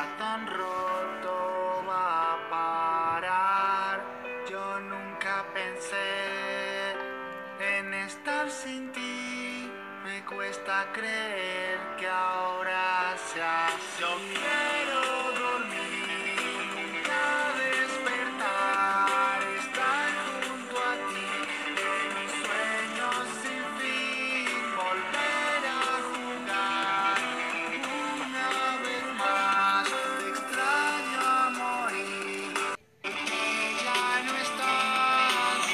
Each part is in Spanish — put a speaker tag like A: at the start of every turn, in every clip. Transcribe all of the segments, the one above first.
A: corazón roto va a parar. Yo nunca pensé en estar sin ti. Me cuesta creer que ahora sea así. Yo quiero dormir, nunca despertar, estar junto a ti, en mis sueños sin fin, volver a jugar una vez más. Te extraño a morir, ya no estás.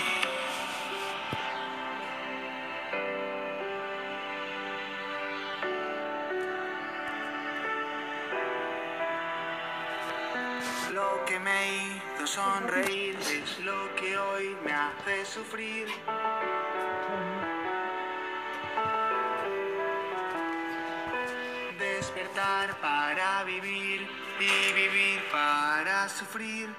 A: Lo que me hizo sonreír es lo que hoy me hace sufrir. Despertar para vivir y vivir para sufrir.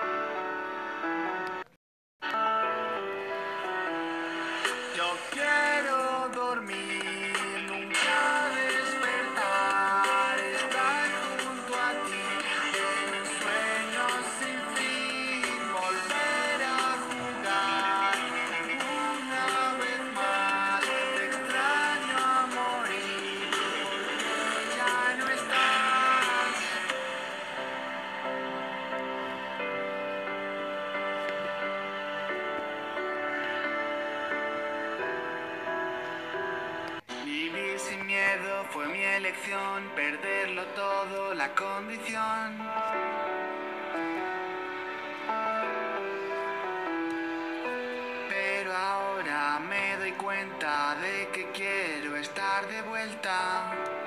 A: Yo quiero dormir, nunca despertar, estar junto a ti, en un sueño sin fin, volver a jugar una vez más. Te extraño a morir, porque ya no estás. Vivir sin miedo fue mi elección, perderlo todo la condición. Pero ahora me doy cuenta de que quiero estar de vuelta.